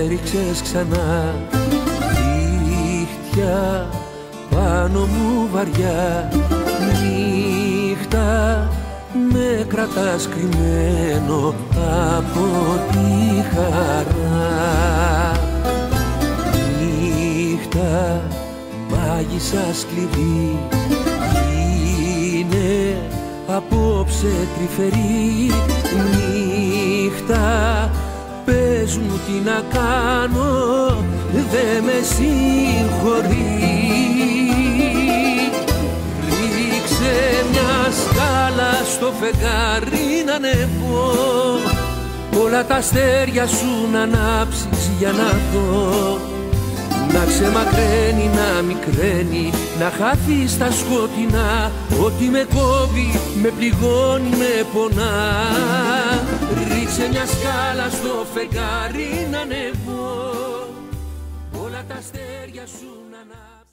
έριξες ξανά. Νύχτια πάνω μου βαριά, νύχτα με κρατάς κρυμμένο από τη χαρά. Νύχτα μάγισσα σκληρή, είναι απόψε τρυφερή. Νύχτα πες μου τι να κάνω, δε με συγχωρεί. Ρίξε μια σκάλα στο φεγγάρι να ανέβω, όλα τα αστέρια σου να ανάψεις για να δω. Να ξεμακραίνει, να μικραίνει, να χάθει στα σκοτεινά. Ό,τι με κόβει, με πληγώνει, με πονά. Ρίξε μια σκάλα στο φεγγάρι να ανέβω, όλα τα αστέρια σου να ανάψει.